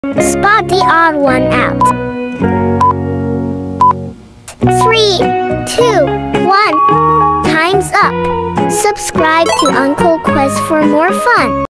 Spot the odd one out. 3, 2, 1. Time's up. Subscribe to Uncle Quest for more fun.